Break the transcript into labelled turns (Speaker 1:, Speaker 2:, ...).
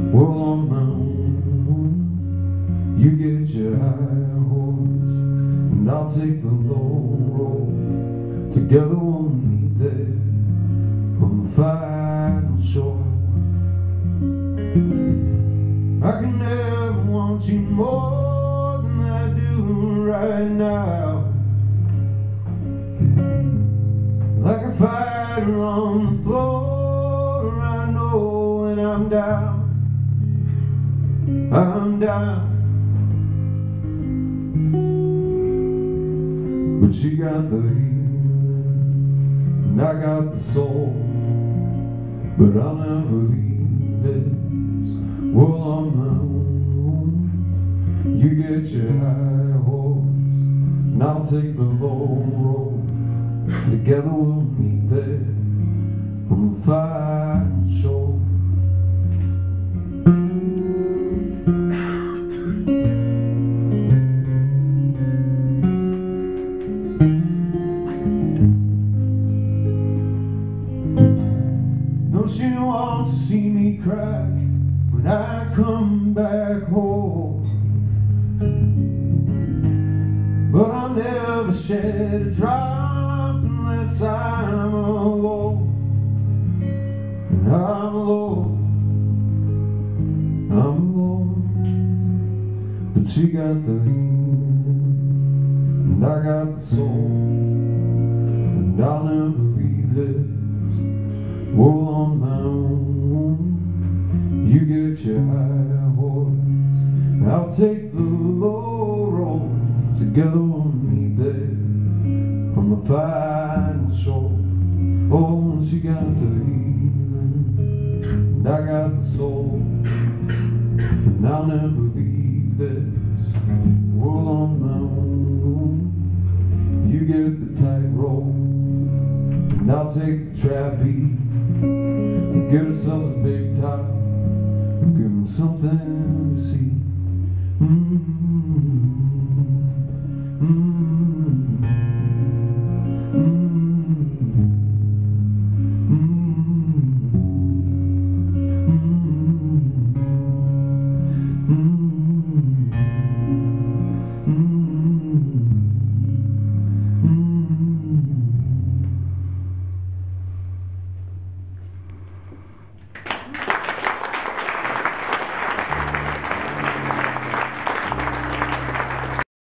Speaker 1: Well, on my own, you get your high horse, and I'll take the low road. Together we'll meet there on the final shore. I can never want you more than I do right now. Like a fighter on the floor, I know when I'm down, I'm down. But she got the healing, and I got the soul. But I'll never leave this world on my own. You get your high horse, and I'll take the low road. Together we'll meet there on the final shore. No, she wants to see me cry when I come back home, but I'll never shed a drop unless I'm alone. And I'm alone, I'm alone. But she got the healing, and I got the soul. And I'll never leave this world on my own. You get your high horse, and I'll take the low road. Together we'll meet there on the final shore. Oh, she got the healing, and I got the soul. And I'll never leave this world on my own. You get the tightrope, and I'll take the trapeze. We'll get ourselves a big top, and give them something to see.